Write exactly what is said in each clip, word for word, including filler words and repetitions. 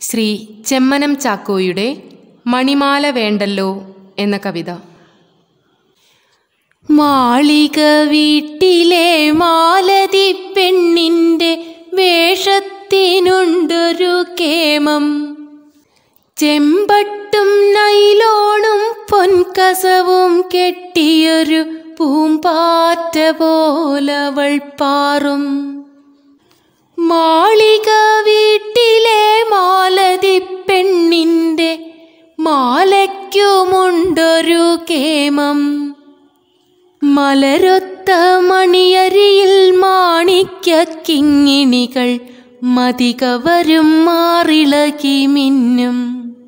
ശ്രീ ചെമ്മനം ചാക്കോയുടെ മണിമാല വേണ്ടല്ലോ എന്ന കവിത. മാളിക വീട്ടിലെ മാലതി പെണ്ണിൻ്റെ വേഷത്തിനുണ്ടൊരു കേമം, ചെമ്പട്ടും നൈലോണും പൊൻകസവും കെട്ടിയൊരു പൂമ്പാറ്റ പോലവൾ പാറും. മാളിക വീട്ടിലെ മാലതി പെണ്ണിൻ്റെ മാലയ്ക്കുമുണ്ടൊരു കേമം, മലരൊത്ത മണിയരിയിൽ മാണിക്യ കിങ്ങിണികൾ മതികവരും മാറിളകി മിന്നും.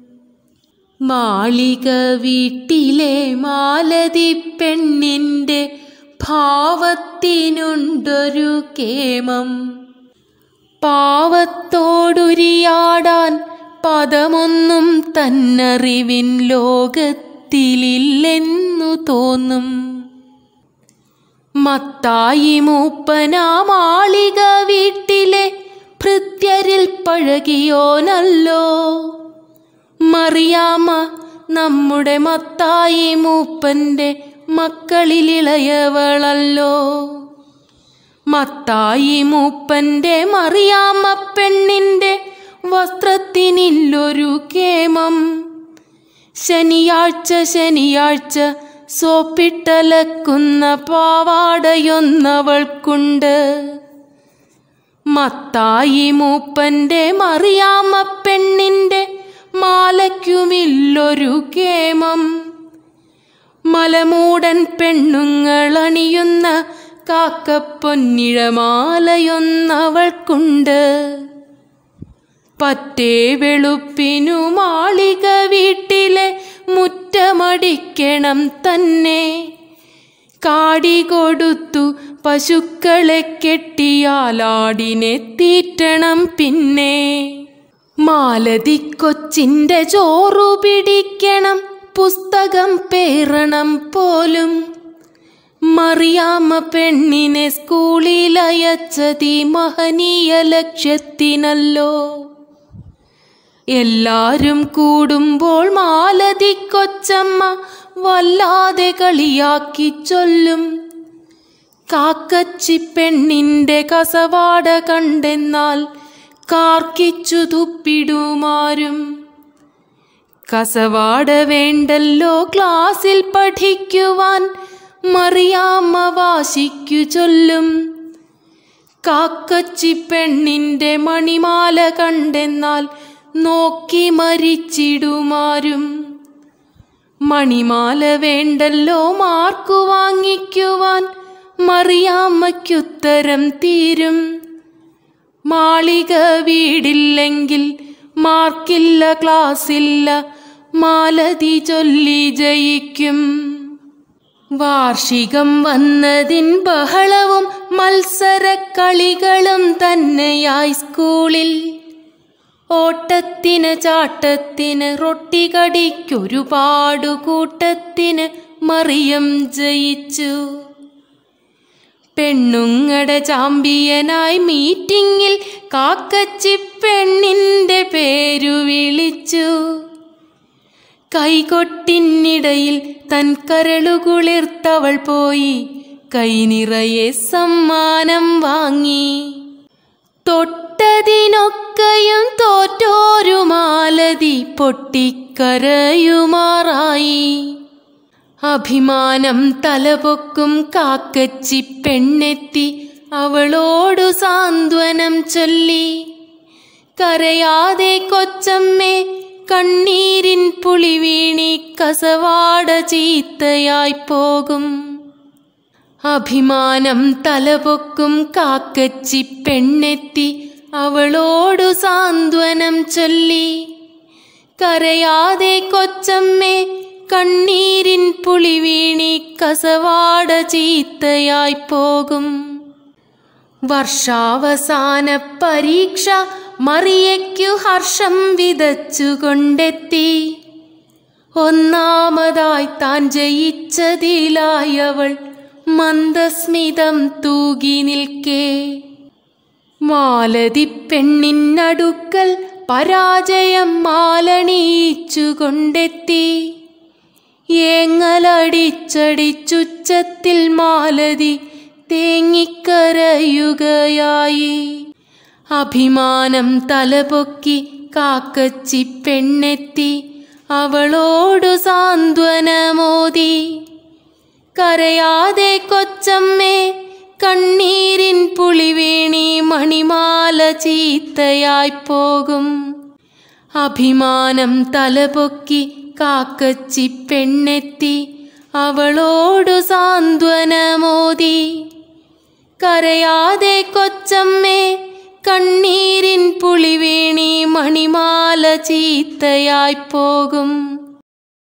മാളിക വീട്ടിലെ മാലതി പെണ്ണിൻ്റെ ഭാവത്തിനുണ്ടൊരു കേമം, പാവത്തോടുരിയാടാൻ പദമൊന്നും തന്നറിവിൻ ലോകത്തിലില്ലെന്നു തോന്നും. മത്തായി മൂപ്പനാ മാളിക വീട്ടിലെ ഭൃത്യരിൽ പഴകിയോനല്ലോ. മറിയാമ്മ നമ്മുടെ മത്തായി മൂപ്പൻ്റെ മക്കളിലിളയവളല്ലോ. മത്തായി മൂപ്പൻ്റെ മറിയാമ്മ പെണ്ണിൻ്റെ വസ്ത്രത്തിനില്ലൊരു കേമം, ശനിയാഴ്ച ശനിയാഴ്ച സോപ്പിട്ടലക്കുന്ന പാവാടയൊന്നവൾക്കുണ്ട്. മത്തായി മൂപ്പൻ്റെ മറിയാമ്മ പെണ്ണിൻ്റെ മാലയ്ക്കുമില്ലൊരു കേമം, മലമൂടൻ പെണ്ണുങ്ങളണിയുന്ന കാക്കപ്പൊന്നിഴമാലയൊന്നവൾക്കുണ്ട്. പറ്റേ വെളുപ്പിനു മാളിക വീട്ടിലെ മുറ്റമടിക്കണം തന്നെ, കാടി കൊടുത്തു പശുക്കളെ കെട്ടിയാലാടിനെ തീറ്റണം പിന്നെ. മാലതി കൊച്ചിൻ്റെ ചോറു പിടിക്കണം, പുസ്തകം പേറണം പോലും. മറിയാമ്മ പെണ്ണിനെ സ്കൂളിലയച്ചതി മഹനീയ ലക്ഷ്യത്തിനല്ലോ. എല്ലാരും കൂടുമ്പോൾ മാലതി കൊച്ചമ്മ വല്ലാതെ കളിയാക്കി ചൊല്ലും. കാക്കച്ചി പെണ്ണിൻ്റെ കസവാട കണ്ടെന്നാൽ കാർക്കിച്ചു തുപ്പിടുമാരും. കസവാട വേണ്ടല്ലോ ക്ലാസ്സിൽ പഠിക്കുവാൻ മറിയാമ്മ വാശിക്കു ചൊല്ലും. കാക്കച്ചി പെണ്ണിൻ്റെ മണിമാല കണ്ടെന്നാൽ നോക്കി മരിച്ചിടുമാരും. മണിമാല വേണ്ടല്ലോ മാർക്കു വാങ്ങിക്കുവാൻ മറിയാമ്മയ്ക്കുത്തരം തീരും. മാളിക വീടില്ലെങ്കിൽ മാർക്കില്ല ക്ലാസ്സില്ല, മാലതി ചൊല്ലി ജയിക്കും. വാർഷികം വന്നതിൻ ബഹളവും മത്സരക്കളികളും തന്നെയായി സ്കൂളിൽ. ഓട്ടത്തിന് ചാട്ടത്തിന് റൊട്ടികടിക്കൊരുപാടു കൂട്ടത്തിന് മറിയം ജയിച്ചു. പെണ്ണുങ്ങടെ ചാമ്പ്യനായി മീറ്റിങ്ങിൽ കാക്കച്ചി പെണ്ണിൻ്റെ പേരു വിളിച്ചു. കൈകൊട്ടിനിടയിൽ തൻ കരളുകുളിർത്തവൾ പോയി കൈനിറയെ സമ്മാനം വാങ്ങി. തൊട്ടതിനൊക്കെയും തോറ്റോരു മാലതി പൊട്ടിക്കരയുമാറായി. അഭിമാനം തലപൊക്കും കാക്കച്ചി പെണ്ണെത്തി അവളോടു സാന്ത്വനം ചൊല്ലി. കരയാതെ കൊച്ചമ്മേ, കണ്ണീരിൻ പുളി വീണി കസവാട ചീത്തയായി പോകും. അഭിമാനം തലപൊക്കും കാക്കച്ചി പെണ്ണെത്തി അവളോടു സാന്ത്വനം ചൊല്ലി. കരയാതെ കൊച്ചമ്മേ, കണ്ണീരിൻ പുളി വീണി കസവാട ചീത്തയായി പോകും. വർഷാവസാന പരീക്ഷ മറിയയ്ക്കു ഹർഷം വിതച്ചുകൊണ്ടെത്തി. ഒന്നാമതായി താൻ ജയിച്ചതിലായവൾ മന്ദസ്മിതം തൂകി നിൽക്കേ. മാലതി പെണ്ണിനടുക്കൽ പരാജയം മാലണിയിച്ചുകൊണ്ടെത്തി. ഏങ്ങലടിച്ചടിച്ചുച്ചത്തിൽ മാലതി തേങ്ങിക്കരയുകയായി. അഭിമാനം തലപൊക്കി കാക്കച്ചി പെണ്ണെത്തി അവളോടു സാന്ത്വനമോതി. കരയാതെ കൊച്ചമ്മേ, കണ്ണീരിൻ പുളിവേണി മണിമാല ചീത്തയായി പോകും. അഭിമാനം തലപൊക്കി കാക്കച്ചി പെണ്ണെത്തി അവളോടു സാന്ത്വനമോതി. കരയാതെ കൊച്ചമ്മേ, കണ്ണീരിൻ പുളിവേണി മണിമാല ചീത്തയായി പോകും.